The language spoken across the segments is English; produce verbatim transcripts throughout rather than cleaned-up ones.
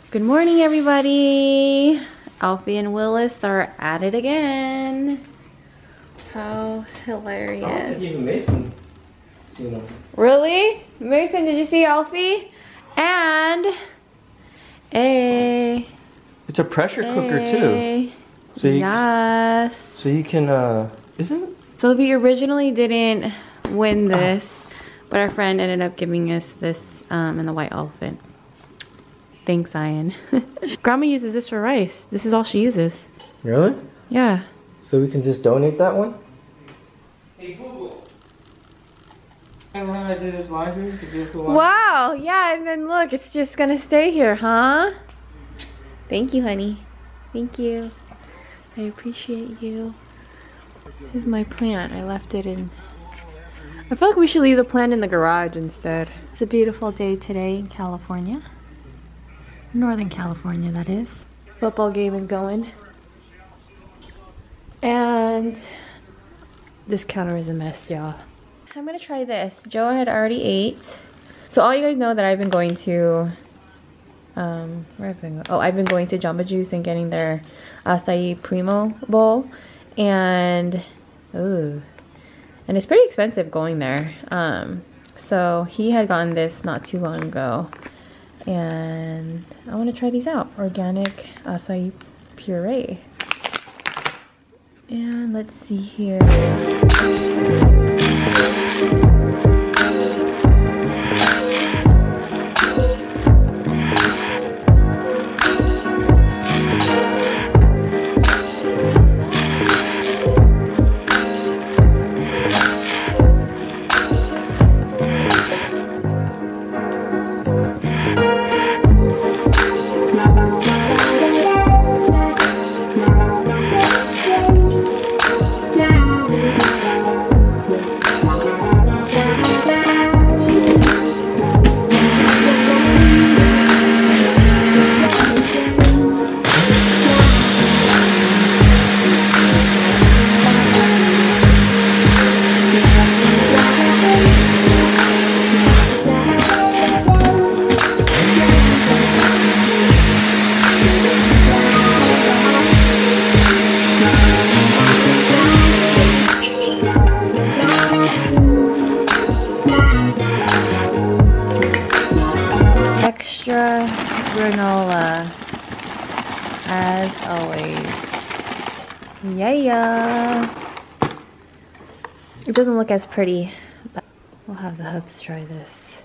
Good morning, everybody. Alfie and Willis are at it again. How hilarious. I don't think even Mason seen them. Really? Mason, did you see Alfie? And a It's a pressure cooker too. So you, yes. So you can uh isn't it? So we originally didn't win this, but our friend ended up giving us this um in the white elephant. Thanks, Ian. Grandma uses this for rice. This is all she uses. Really? Yeah. So we can just donate that one? Hey Google. Remember how I did this laundry? laundry? Wow, yeah, and then look, it's just gonna stay here, huh? Thank you, honey. Thank you. I appreciate you. This is my plant. I left it in. I feel like we should leave the plant in the garage instead. It's a beautiful day today in California. Northern California, that is. Football game is going. And this counter is a mess, y'all. I'm gonna try this. Joe had already ate. So all you guys know that I've been going to, um, where have I been? Oh, I've been going to Jamba Juice and getting their acai primo bowl. And, ooh, and it's pretty expensive going there. Um, so he had gotten this not too long ago. And I want to try these out. Organic acai puree. And let's see here. Extra granola, as always. Yeah. It doesn't look as pretty, but we'll have the hubs try this.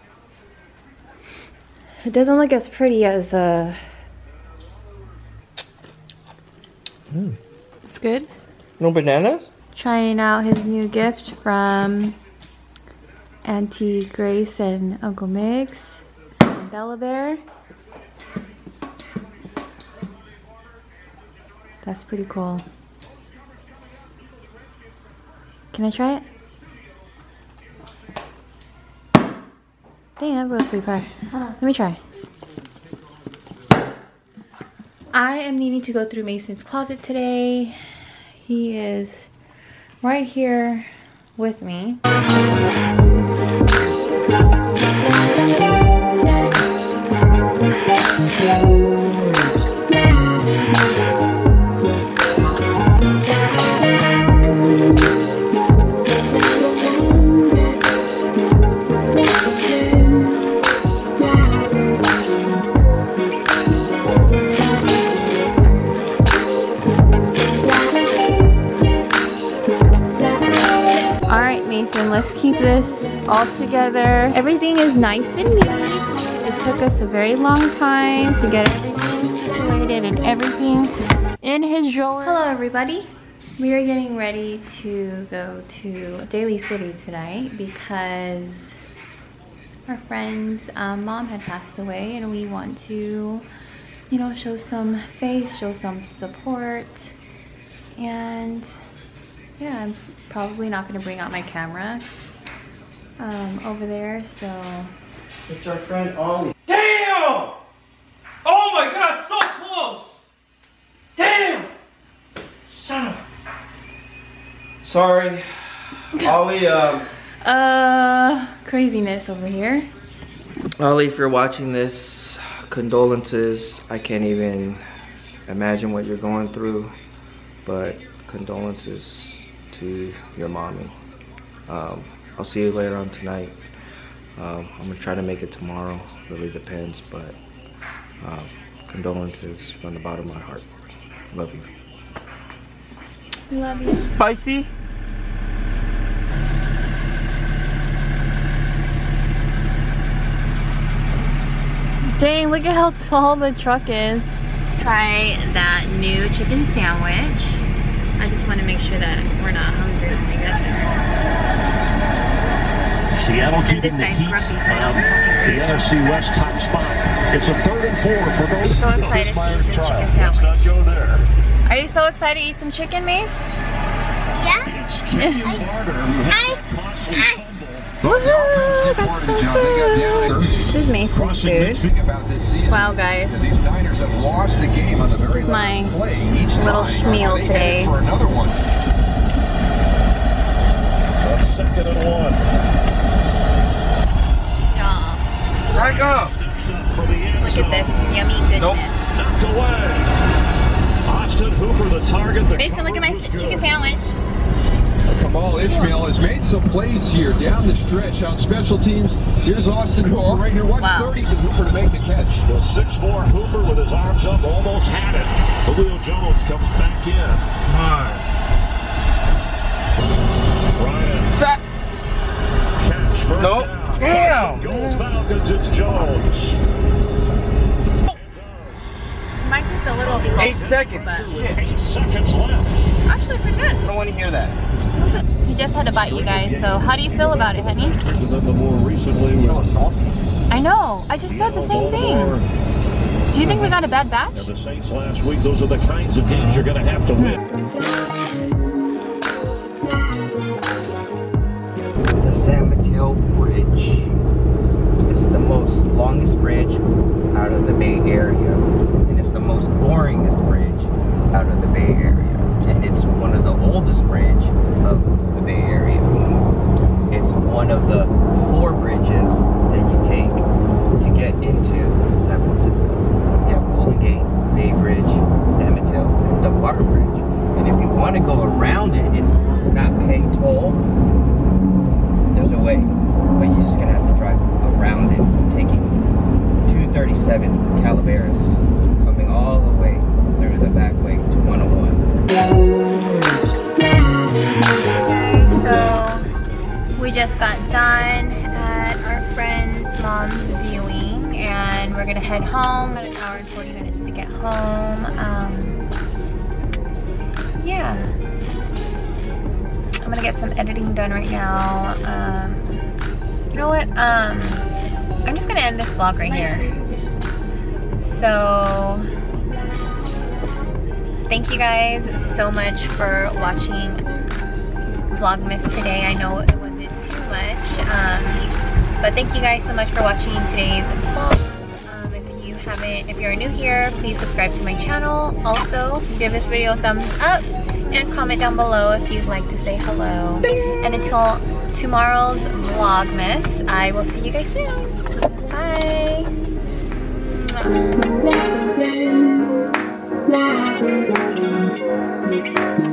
It doesn't look as pretty as uh. Mm. It's good. No bananas? Trying out his new gift from Auntie Grace and Uncle Migs. Bella Bear. That's pretty cool. Can I try it? Dang, that goes pretty far. Let me try. I am needing to go through Mason's closet today. He is right here with me. Alright, Mason, let's keep this all together. Everything is nice and neat. It took us a very long time to get everything situated and everything in his drawer. Hello, everybody. We are getting ready to go to Daly City tonight because our friend's um, mom had passed away and we want to, you know, show some faith, show some support. And yeah, I'm probably not going to bring out my camera um, over there, so. It's our friend Ollie. Damn! Oh my god, so close! Damn! Son of a... Sorry. Ollie, um... Uh, craziness over here. Ollie, if you're watching this, condolences. I can't even imagine what you're going through, but condolences to your mommy. Um, I'll see you later on tonight. Um, I'm gonna try to make it tomorrow. Really depends, but um, condolences from the bottom of my heart. Love you. Love you. Spicy. Dang, look at how tall the truck is. Try that new chicken sandwich. I just want to make sure that we're not hungry when we get there. Seattle And keeping this the guy's heat grumpy for on no fucking the reason. N F C West top spot. It's a third and four for those. I'm so excited to eat this chicken Let's not sandwich. go there. Are you so excited to eat some chicken, Mace? Yeah? It's Kenyon Carter who has that costly fumble. Woohoo! That's so good. This is Mason's food. Think about this season. Wow, guys. These Niners have lost the game on the very This is my last play each little time. schmeal They today. headed for another one. A second and one. Yeah. Psycho! Steps up for the end Look at this yummy goodness. Nope. Knocked away. Austin Hooper, the target. The Mason, look at my coverage was chicken good. sandwich. Kamal Ishmael has made some plays here down the stretch on special teams. Here's Austin Hooper right here. Watch Wow. thirty for Hooper to make the catch. The six four Hooper with his arms up almost had it. Julio Jones comes back in. Ryan. Sack. Catch first Nope. down. Damn. Goes Falcons, it's Jones. Mine's just a little salty. Eight seconds. But Shit. Eight seconds left. actually pretty good. I don't want to hear that. He just had to bite you guys, so how do you feel about it, honey? And then the more recently So with salty. I know. I just said the same thing. Do you think we got a bad batch? and the Saints last week. Those are the kinds of games you're going to have to win. The San Mateo Bridge. It's the most longest bridge out of the Bay Area, and it's the most boringest bridge out of the Bay Area, and it's one of the oldest bridge of the Bay Area. It's one of the four bridges that you take to get into San Francisco. You have Golden Gate, Bay Bridge, San Mateo, and the Water Bridge. And if you want to go around it and not pay toll, there's a way, but you're just gonna have to drive around it, taking two thirty-seven Calaveras, coming all the way through the back way to one oh one. So, we just got done at our friend's mom's viewing, and we're gonna head home. About an hour and forty minutes to get home. Um, yeah. I'm gonna get some editing done right now. Um, you know what? Um, I'm just gonna end this vlog right here. So, thank you guys so much for watching Vlogmas today. I know it wasn't too much, um, but thank you guys so much for watching today's vlog. Um, if you haven't, if you're new here, please subscribe to my channel. Also, give this video a thumbs up and comment down below if you'd like to say hello. And until tomorrow's Vlogmas, I will see you guys soon. Bye.